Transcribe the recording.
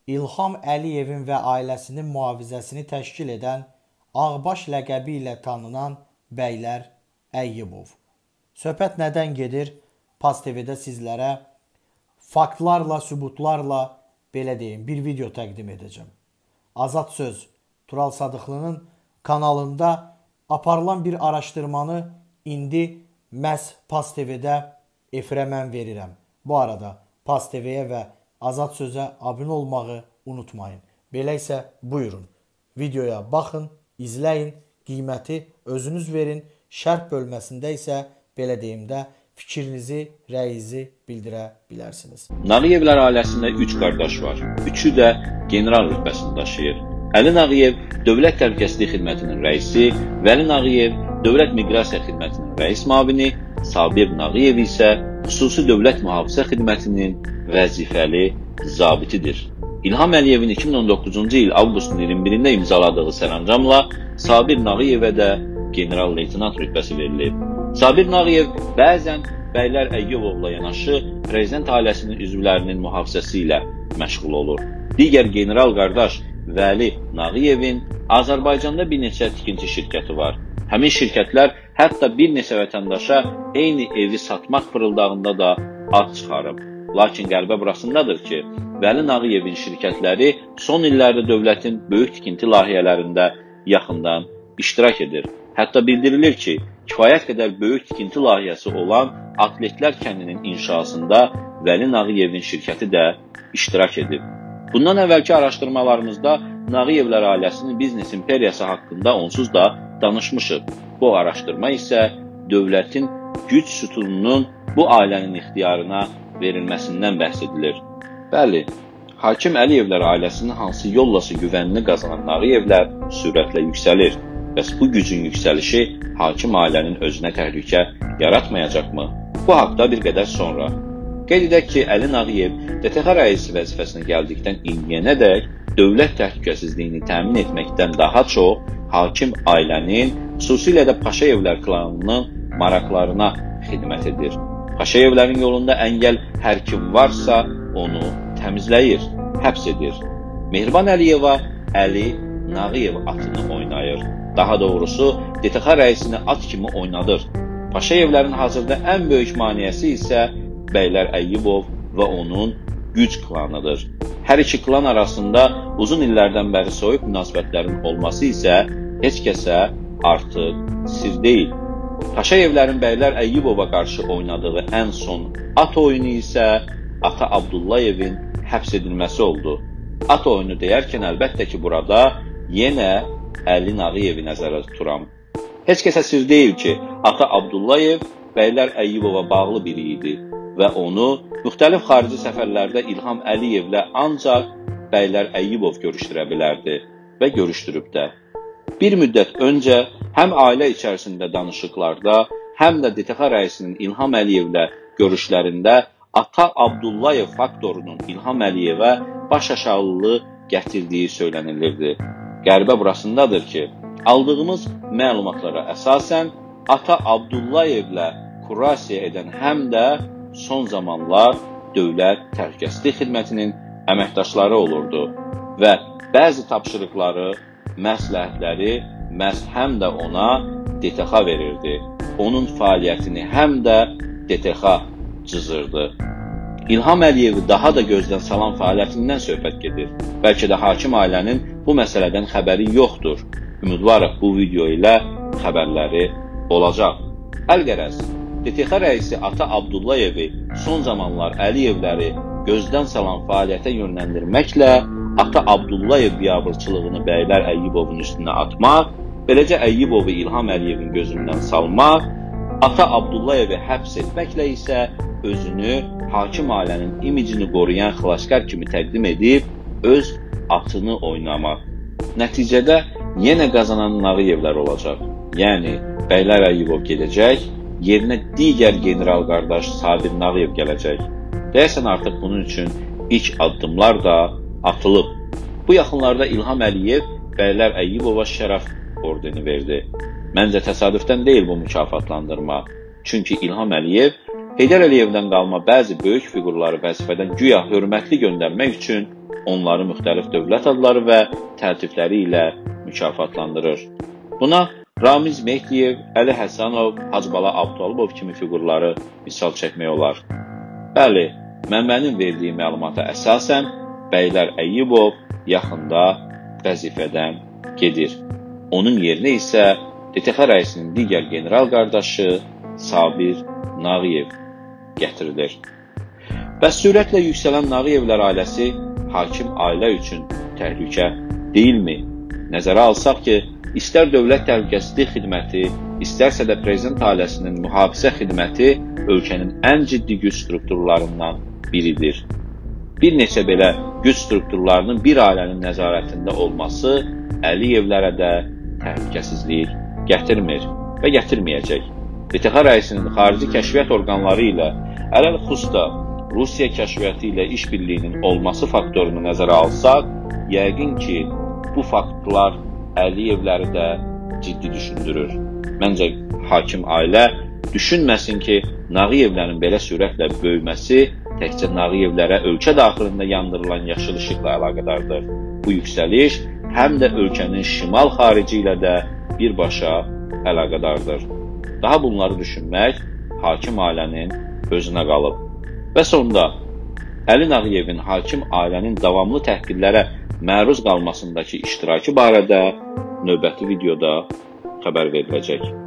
İlham Əliyevin və ailəsinin mühafizəsini təşkil edən Ağbaş ləqəbi ilə tanınan Bəylər Əyyubov. Söhbət nədən gedir? PAS TV-də sizlərə faktlarla, sübutlarla belə deyim, bir video təqdim edəcəm. Azad Söz, Tural Sadıqlının kanalında aparılan bir araşdırmanı indi məhz PAS TV-də efirə mən verirəm. Bu arada PAS TV-yə və Azad Sözə abunə olmağı unutmayın. Belə isə buyurun, videoya baxın, izləyin, qiyməti özünüz verin. Şərh bölməsində isə belə deyim də fikrinizi, rəyinizi bildirə bilərsiniz. Nağıyevlər ailəsində 3 qardaş var. Üçü də general rütbəsini daşıyır. Əli Nağıyev Dövlət Təhlükəsizlik Xidmətinin rəisi, Vəli Nağıyev Dövlət Miqrasiya Xidmətinin rəis müavini, Sabir Nağıyev isə Xüsusi Dövlət Mühafizə Xidmətinin vəzifəli zabitidir. İlham Əliyevin 2019-cu il avqustun 21-də imzaladığı sərəncamla Sabir Nağıyevə də general-leytenant rütbəsi verilib. Sabir Nağıyev bəzən Bəylər Əyyubovla yanaşı prezident ailəsinin üzvlərinin mühafizəsi ilə məşğul olur. Digər general qardaş Vəli Nağıyevin Azərbaycanda bir neçə tikinti şirkəti var. Həmin şirkətlər hətta bir neçə vətəndaşa eyni evi satmaq fırıldağında da ad çıxarıb. Lakin qəlbə burasındadır ki, Vəli Nağıyevin şirkətləri son illərdə dövlətin böyük tikinti layihələrində yaxından iştirak edir. Hətta bildirilir ki, kifayət qədər böyük tikinti layihəsi olan Atletlər kəndinin inşasında Vəli Nağıyevin şirkəti də iştirak edib. Bundan əvvəlki araşdırmalarımızda Nağıyevlər ailəsinin biznes imperiyası haqqında onsuz da danışmışıq. Bu araşdırma isə dövlətin güc sütununun bu ailənin ixtiyarına verilməsindən bəhs edilir. Bəli, Hakim Əliyevlər ailəsinin hansı yollası güvənini qazanan Nağıyevlər sürətlə yüksəlir. Bəs bu gücün yüksəlişi hakim ailənin özünə təhlükə yaratmayacaqmı? Bu haqda bir qədər sonra. Qeyd edək ki, Əli Nağıyev DTX rəisi vəzifəsinə gəldikdən indiyənədək dövlət təhlükəsizliyini təmin etməkdən daha çox hakim ailənin, xüsusilə də Paşayevlər klanının maraqlarına xidmət edir. Paşayevlərin yolunda əngəl hər kim varsa onu təmizləyir, həbs edir. Mehriban Əliyeva Əli Nağıyev atını oynayır. Daha doğrusu DTX rəisini at kimi oynadır. Paşayevlərin hazırda ən böyük maneəsi isə Bəylər Əyyubov və onun güc klanıdır. Hər iki klan arasında uzun illərdən bəri soyuq münasibətlərin olması isə heç kəsə artıq sir deyil. Paşayevlərin Bəylər Əyyubova qarşı oynadığı ən son at oyunu isə ata Abdullayevin həbs edilməsi oldu. At oyunu deyərkən əlbəttə ki, burada yenə Əli Nağıyevi nəzərə tuturam. Heç kəsə sir deyil ki, ata Abdullayev Bəylər Əyyubova bağlı biri idi və onu müxtəlif xarici səfərlərdə İlham Əliyevlə ancaq Bəylər Əyyubov görüşdürə bilərdi və görüşdürüb də. Bir müddət öncə həm ailə içərisində danışıqlarda, həm də DTX rəisinin İlham Əliyevlə görüşlərində ata Abdullayev faktorunun İlham Əliyevə baş aşağılığı gətirdiyi söylənilirdi. Qəribə burasındadır ki, aldığımız məlumatlara əsasən ata Abdullayevlə kurasiya edən həm də son zamanlar Dövlət Təhlükəsizlik Xidmətinin əməkdaşları olurdu və bəzi tapşırıqları, məsləhətləri məhz həm də ona DTX verirdi. Onun fəaliyyətini həm də DTX cızırdı. İlham Əliyevi daha da gözdən salan fəaliyyətindən söhbət gedir. Bəlkə də hakim ailənin bu məsələdən xəbəri yoxdur. Ümidvarıq bu video ilə xəbərləri olacaq. Əlqərəz, DTX rəisi ata Abdullayevi son zamanlar Əliyevləri gözdən salan fəaliyyətə yönləndirməklə ata Abdullayev biabırçılığını Bəylər Əyyubovun üstünə atmaq, beləcə Əyyubovu İlham Əliyevin gözündən salmaq, ata Abdullayevi həbs etməklə isə özünü hakim ailənin imicini qoruyan xilaskar kimi təqdim edib, öz atını oynamaq. Nəticədə yenə qazanan Nağıyevlər olacaq. Yəni, Bəylər Əyyubov gedəcək, yerinə digər general qardaş Sabir Nağıyev gələcək. Deyəsən artıq bunun üçün ilk addımlar da atılıb. Bu yaxınlarda İlham Əliyev Bəylər Əyyubova şərəf ordeni verdi. Məncə təsadüfdən deyil bu mükafatlandırma. Çünki İlham Əliyev Heydər Əliyevdən qalma bəzi böyük fiqurları vəzifədən güya hörmətli göndərmək üçün onları müxtəlif dövlət adları və təltifləri ilə mükafatlandırır. Buna Ramiz Mehdiyev, Əli Həsənov, Hacıbala Abdulov kimi fiqurları misal çəkmək olar. Bəli, mənbənin verdiyi məlumata əsasən Bəylər Əyyubov yaxında vəzifədən gedir. Onun yerinə isə DTX rəisinin digər general qardaşı Sabir Nağıyev gətirilir. Bəs sürətlə yüksələn Nağıyevlər ailəsi hakim ailə üçün təhlükə deyilmi? Nəzərə alsaq ki, istər dövlət təhlükəsizlik xidməti, istərsə də prezident ailəsinin mühafizə xidməti ölkənin ən ciddi güc strukturlarından biridir. Bir neçə belə güc strukturlarının bir ailənin nəzarətində olması Əliyevlərə də təhlükəsizlik gətirmir və gətirməyəcək. DTX rəisinin xarici kəşfiyyat orqanları ilə ələlxüsus Rusiya kəşfiyyatı ilə işbirliyinin olması faktorunu nəzərə alsaq, yəqin ki, bu faktlar Əliyevləri də ciddi düşündürür. Məncə, hakim ailə düşünməsin ki, Nağıyevlərin belə sürətlə böyüməsi təkcə Nağıyevlərə ölkə daxilində yandırılan yaşıl işıqla əlaqədardır. Bu yüksəliş həm də ölkənin şimal xarici ilə də birbaşa əlaqədardır. Daha bunları düşünmək hakim ailənin özünə qalıb. Və sonda, Əli Nağıyevin hakim ailənin davamlı təhqirlərə məruz qalmasındakı iştirakı barədə növbəti videoda xəbər veriləcək.